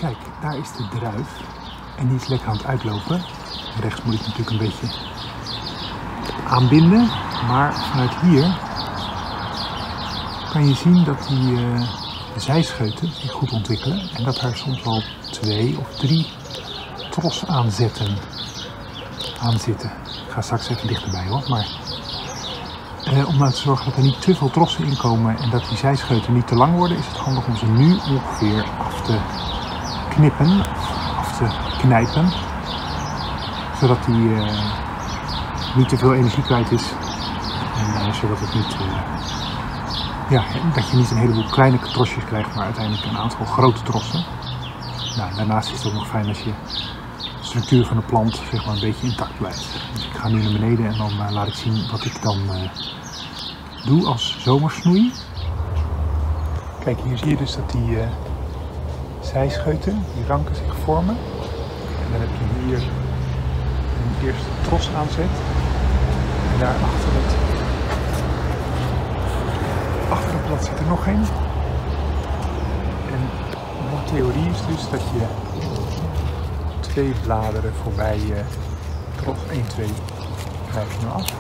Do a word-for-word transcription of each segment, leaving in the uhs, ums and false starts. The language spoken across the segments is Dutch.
Kijk, daar is de druif en die is lekker aan het uitlopen. Rechts moet ik natuurlijk een beetje aanbinden, maar vanuit hier kan je zien dat die uh, zijscheuten zich goed ontwikkelen en dat er soms wel twee of drie tros aanzetten aan zitten. Ik ga straks even dichterbij hoor, maar uh, om nou te zorgen dat er niet te veel trossen in komen en dat die zijscheuten niet te lang worden, is het handig om ze nu ongeveer af te knippen, af te knijpen, zodat die uh, niet te veel energie kwijt is en uh, zodat het niet, uh, ja, dat je niet een heleboel kleine trosjes krijgt, maar uiteindelijk een aantal grote trossen. Nou, daarnaast is het ook nog fijn als je de structuur van de plant zeg maar een beetje intact blijft. Dus ik ga nu naar beneden en dan uh, laat ik zien wat ik dan uh, doe als zomersnoei. Kijk, hier zie je dus dat die uh, zijscheuten, die ranken zich vormen. En dan heb je hier een eerste tros aanzet. En daar achter het, achter het blad zit er nog een. En mijn theorie is dus dat je twee bladeren voorbij uh, tros één, twee krijg je nu af.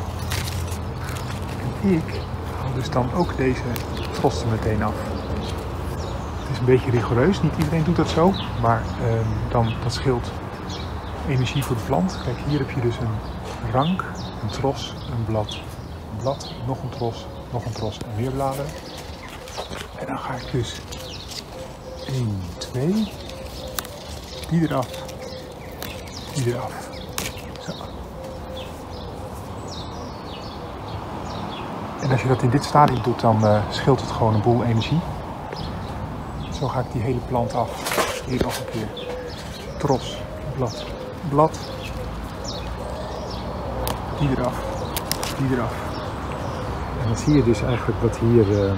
En ik haal dus dan ook deze tros er meteen af. Het is een beetje rigoureus, niet iedereen doet dat zo, maar uh, dan, dat scheelt energie voor de plant. Kijk, hier heb je dus een rank, een tros, een blad, een blad, nog een tros, nog een tros en weer bladeren. En dan ga ik dus één, twee, die eraf, die eraf. Zo. En als je dat in dit stadium doet, dan uh, scheelt het gewoon een boel energie. Zo ga ik die hele plant af. Hier nog een keer. Tros, blad, blad. Die eraf, die eraf. En dan zie je dus eigenlijk dat hier uh,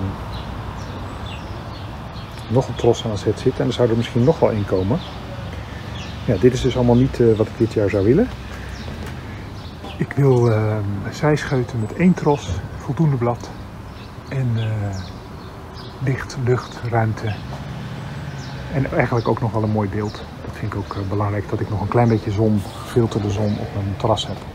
nog een tros aan zet zit. En er zou er misschien nog wel in komen. Ja, dit is dus allemaal niet uh, wat ik dit jaar zou willen. Ik wil uh, zijscheuten met één tros, voldoende blad en uh, licht, lucht, ruimte. En eigenlijk ook nog wel een mooi beeld. Dat vind ik ook uh, belangrijk, dat ik nog een klein beetje zon, gefilterde zon op mijn terras heb.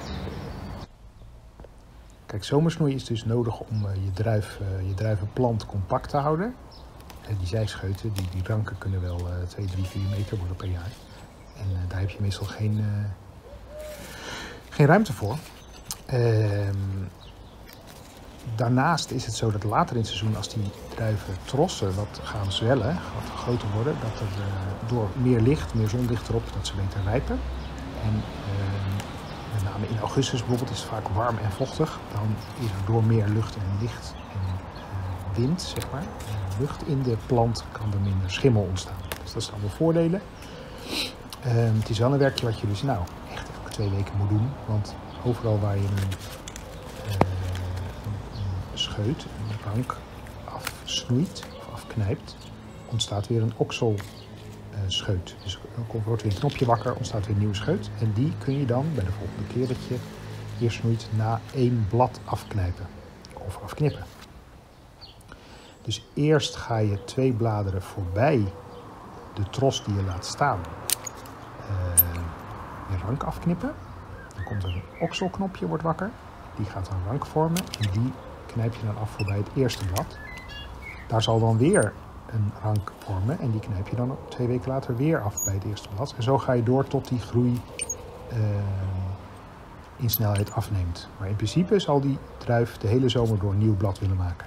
Kijk, zomersnoei is dus nodig om uh, je, druif, uh, je druivenplant compact te houden. En die zijscheuten, die, die ranken kunnen wel uh, twee, drie, vier meter worden per jaar. En uh, daar heb je meestal geen, uh, geen ruimte voor. Uh, daarnaast is het zo dat later in het seizoen, als die druiven trossen wat gaan zwellen, wat groter worden, dat er uh, door meer licht, meer zonlicht erop, dat ze beter rijpen. En uh, met name in augustus bijvoorbeeld is het vaak warm en vochtig. Dan is er door meer lucht en licht en uh, wind, zeg maar, uh, lucht in de plant, kan er minder schimmel ontstaan. Dus dat zijn allemaal voordelen. Uh, het is wel een werkje wat je dus nou echt elke twee weken moet doen. Want overal waar je een, uh, een, een scheut, een rank afsnoeit of afknijpt, ontstaat weer een okselscheut. Uh, dus er wordt weer een knopje wakker, ontstaat weer een nieuwe scheut. En die kun je dan bij de volgende keer dat je hier snoeit na één blad afknijpen of afknippen. Dus eerst ga je twee bladeren voorbij de tros die je laat staan. Uh, je rank afknippen. Dan komt er een okselknopje, wordt wakker. Die gaat dan rank vormen en die knijp je dan af voorbij het eerste blad. Daar zal dan weer een rank vormen en die knijp je dan twee weken later weer af bij het eerste blad. En zo ga je door tot die groei uh, in snelheid afneemt. Maar in principe zal die druif de hele zomer door een nieuw blad willen maken.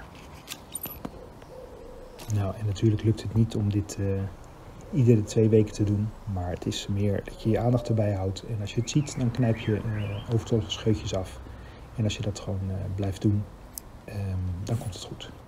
Nou, en natuurlijk lukt het niet om dit uh, iedere twee weken te doen, maar het is meer dat je je aandacht erbij houdt. En als je het ziet, dan knijp je uh, overtollige scheutjes af. En als je dat gewoon uh, blijft doen, um, dan komt het goed.